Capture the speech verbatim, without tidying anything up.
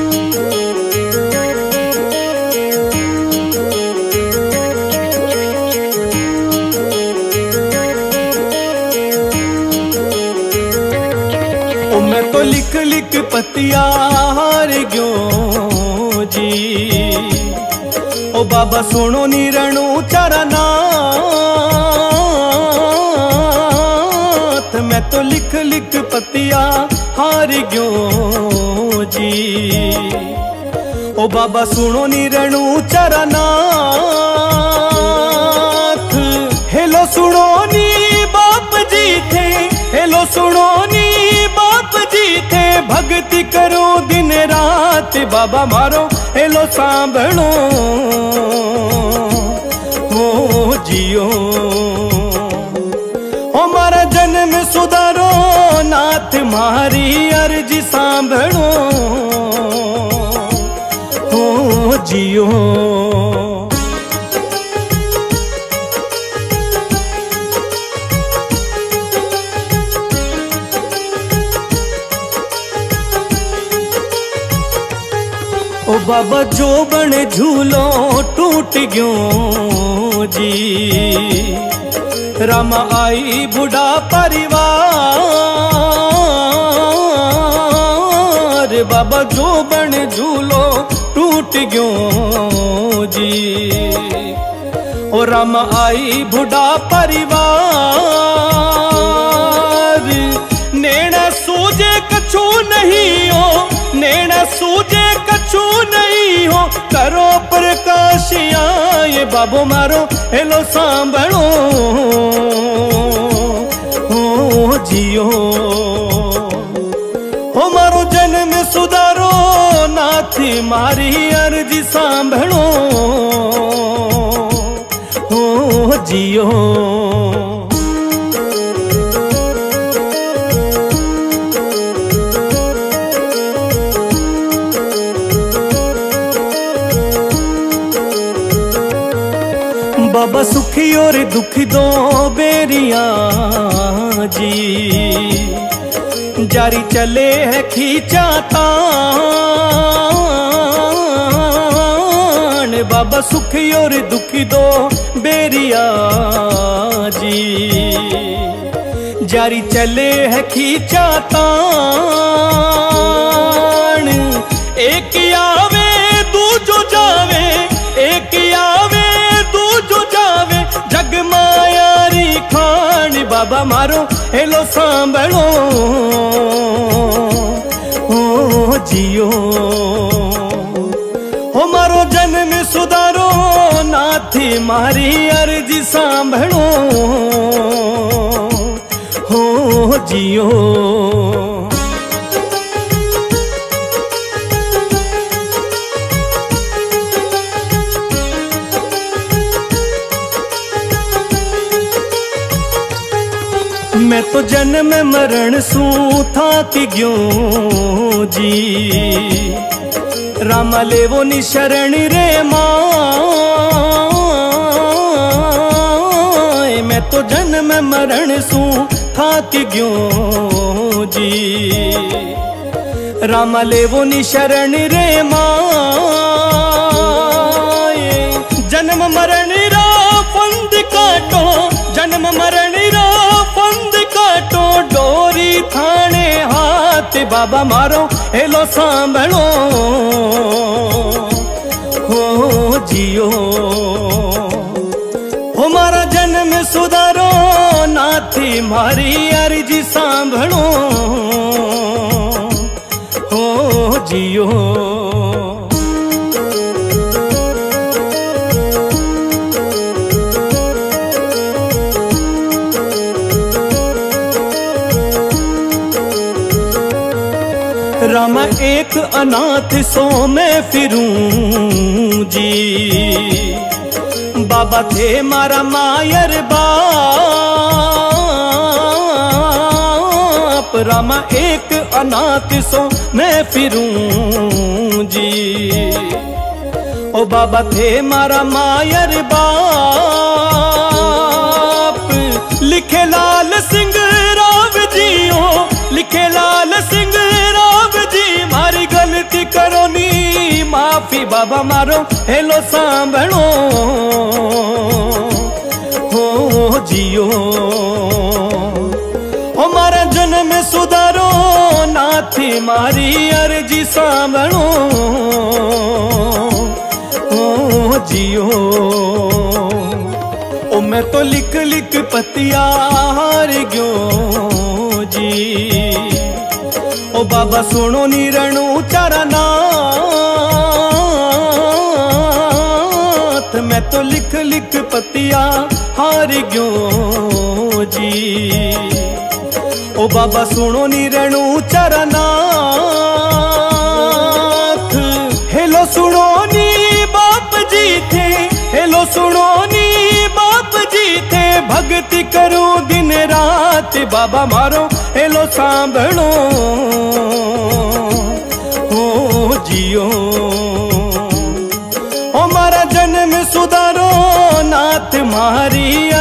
मैं तो लिख लिख पतिया हार गयो जी। ओ बाबा सुनो नी रणू चरनाथ, मैं तो लिख लिख पतिया हार गयो जी। ओ बाबा सुनो नी रणू चरनाथ, हेलो सुनो नी बाप जी थे, हेलो सुनो नी बाप जी थे, भक्ति करो दिन रात बाबा मारो हेलो सांभलो हो जियो। ओ मारा जन्म सुधारो नाथ मारी अर्जी सांभलो हो जियो। ओ बाबा जो बन झूलो टूट गयो जी। रामा आई बूढ़ा परिवार, बाबा जो बन झूलो टूट गयो जी। ओ रामा आई बूढ़ा परिवार, नेना सूझे कछु नहीं हो, नेना सूझे कछु नहीं हो, करो प्रकाश आए बाबो मारो हेलो सांभलो हो जियो। हो मारो जन्म सुधारो नाथ मारी अर्जी सांभलो हो जियो। बाबा सुखी और दुखी दो बेरिया जी, जारी चले है खींचातान। बाबा सुखी और दुखी दो बेरिया जी, जारी चले है खींचातान। एक आवे दूजो जावे, एक आवे जग मायारी खान बाबा मारो हेलो सांभलो हो जियो। हो मारो जन्म सुधारो नाथी मारी अर्जी सांभलो हो जियो। मैं तो जन्म मरण सू था कि ग्यो जी। रामा लेवो नि शरण रे मां, मैं तो जन्म मरण सू था कि ग्यो जी। रामा लेवो नि शरण रे मां, जन्म मरण रा फंद काटो, जन्म मरण रा फंद काटो, डोरी थाने हाथ बाबा मारो हेलो सांभलो हो जियो। हो मारा जन्म सुधारो नाथी मारी अर्जी सांभलो हो जियो। रामा एक अनाथ सो मैं फिरूं जी। बाबा थे मारा मायर बाप, रामा एक अनाथ सो मैं फिरूं जी। ओ बाबा थे मारा मायर बाप, लिखे लाल सिंह राव जी हो, लिखे लाल सिंह राव जी। मारी गलती करो नी बाबा मारो हेलो सांभणो हो जियो। ओ मारा जन्म सुधारो नाथी मारी अर्जी सांभणो हो जियो। ओ मैं तो लिख लिख पतिया हार गयो जी। ओ बाबा सुनो नीरणु चारा नाथ, मैं तो लिख लिख पतिया हार गयो जी। ओ बाबा सुनो नीरणु चारा नाथ, हेलो सुनो नी बाप जी थे, हेलो सुनो नी बाप जी थे, भक्ति करूं दिन रात बाबा मारो हेलो सांभणो हो जियो। ओ मारा जन्म सुधारो नाथ मारी